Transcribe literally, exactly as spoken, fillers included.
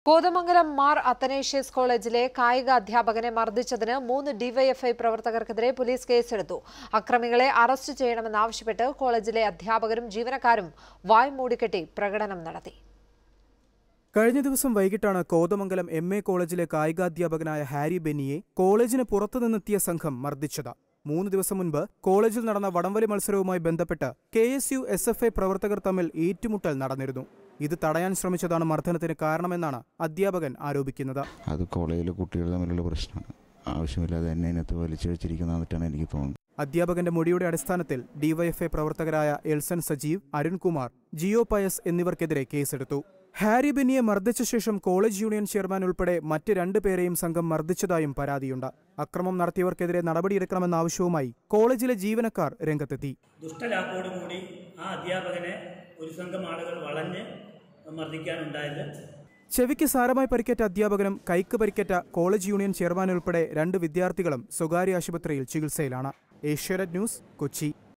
കോതമംഗലം മാർ അത്തനേഷ്യസ് കോളേജിലെ കായിക അധ്യാപകനെ മർദ്ദിച്ചതിന് മൂന്ന് ഡിവൈഎഫ്ഐ പ്രവർത്തകർക്കെതിരെ പോലീസ് കേസെടുത്തു. അക്രമികളെ അറസ്റ്റ് ചെയ്യണമെന്നാവശ്യപ്പെട്ട് കോളേജിലെ അധ്യാപകരും ജീവനക്കാരും വായ് മൂടിക്കെട്ടി പ്രകടനം നടത്തി. കഴിഞ്ഞ ദിവസം വൈകിട്ടാണ് കോതമംഗലം എം എ കോളേജിലെ കായികാധ്യാപകനായ ഹാരി ബെന്നിയെ കോളേജിന് പുറത്തുനിന്നെത്തിയ സംഘം മർദ്ദിച്ചത്. മൂന്ന് ദിവസം മുൻപ് കോളേജിൽ നടന്ന വടംവലി മത്സരവുമായി ബന്ധപ്പെട്ട് K S U S F I പ്രവർത്തകർ തമ്മിൽ ഏറ്റുമുട്ടൽ നടന്നിരുന്നു. ഇത് തടയാൻ ശ്രമിച്ചതാണ് മർദ്ദനത്തിന് കാരണമെന്നാണ് അധ്യാപകൻ ആരോപിക്കുന്നത്. അത് കോളേജിലെ കുട്ടികൾ തമ്മിലുള്ള പ്രശ്നമാണ്. ആവശ്യമില്ലാതെ എന്നെ ഇതിനകത്ത് വലിച്ചു വെച്ചിരിക്കുന്നതാണ് എനിക്ക് തോന്നുന്നത്. അധ്യാപകന്റെ മൊഴിയുടെ അടിസ്ഥാനത്തിൽ ഡിവൈഎഫ്ഐ പ്രവർത്തകരായ എൽസൺ സജീവ്, അരുൺകുമാർ, ജിയോ പയസ് എന്നിവർക്കെതിരെ കേസെടുത്തു. ഹാരി ബെന്നിയെ മർദ്ദിച്ച ശേഷം കോളേജ് യൂണിയൻ ചെയർമാൻ ഉൾപ്പെടെ മറ്റ് രണ്ടു പേരെയും സംഘം മർദ്ദിച്ചതായും പരാതിയുണ്ട്. അക്രമം നടത്തിയവർക്കെതിരെ നടപടിയെടുക്കണമെന്ന ആവശ്യവുമായി കോളേജിലെ ജീവനക്കാർ രംഗത്തെത്തി. ദുഷ്ടലാക്കോടുകൂടി ആ അധ്യാപകനെ ഒരു സംഘം ആളുകൾ വളഞ്ഞ് മർദ്ദിക്കാനുണ്ടായത്. ചെവിക്ക് സാരമായി പരിക്കേറ്റ അധ്യാപകനും കൈക്ക് പരിക്കേറ്റ കോളേജ് യൂണിയൻ ചെയർമാൻ ഉൾപ്പെടെ രണ്ട് വിദ്യാർത്ഥികളും സ്വകാര്യ ആശുപത്രിയിൽ ചികിത്സയിലാണ്. ഏഷ്യാനെറ്റ് ന്യൂസ്, കൊച്ചി.